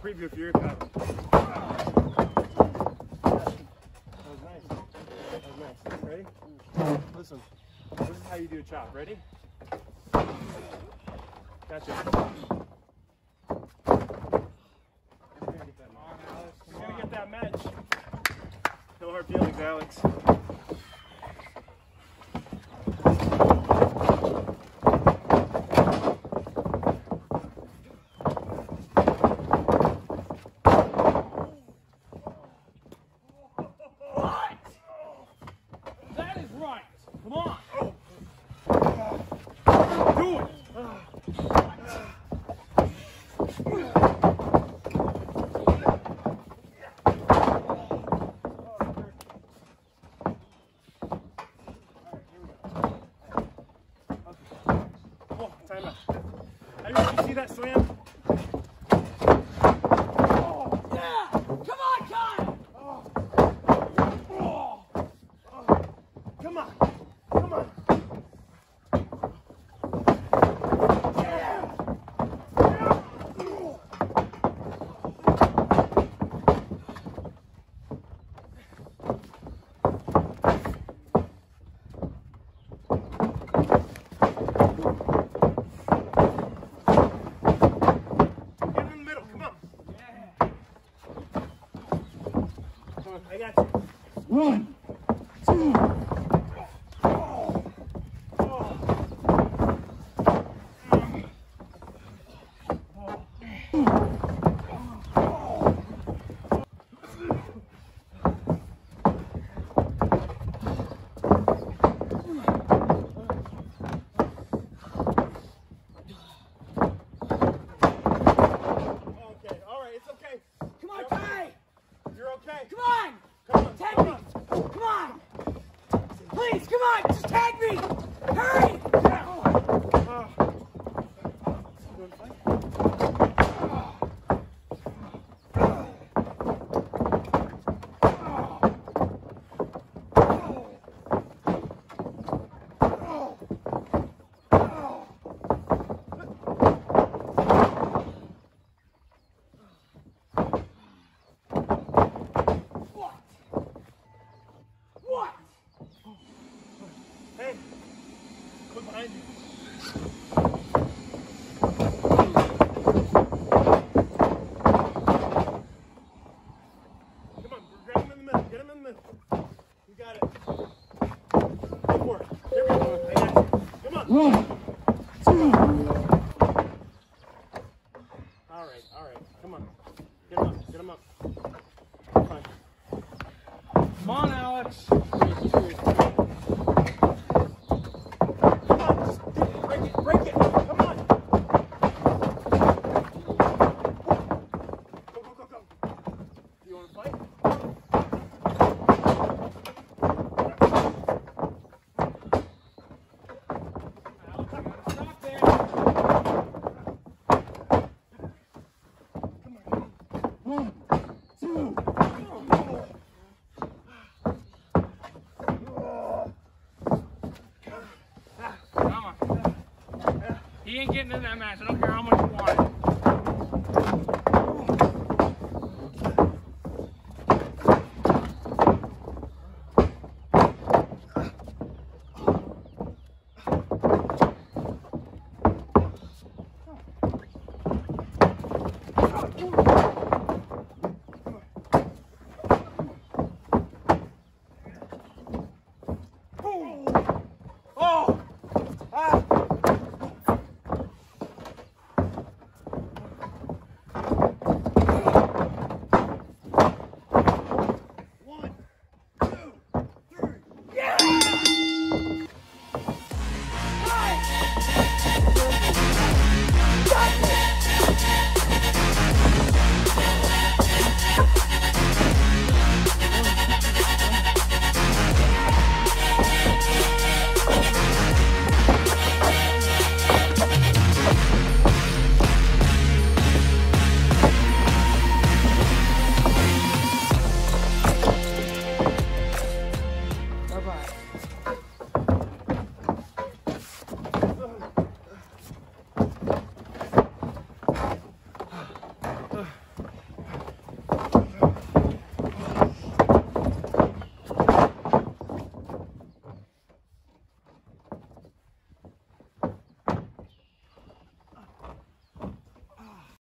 preview for your cut. That was nice. That was nice. Ready? Listen, this is how you do a chop. Ready? Gotcha. You're gonna get that match. No hard feelings, Alex. Come on! Do it! Oh, time out. Did you see that slam? Yeah! Come on, Kyle! Come on! Come on! I got you. 1, 2. Come on! Come on! Tag me! Come on! Please, come on! Just tag me! Hurry! Hey, look behind you. Come on, grab him in the middle. Get him in the middle. You got it. Go for it. Here we go. I got you. Come on. 1, 2. All right. Come on. Get him up. Get him up. Fine. Come on, Alex. Break it! Come on! Go! You want to fight? Stop there. Come on. 1, 2. Come on. He ain't getting in that match. I don't care how much you want it.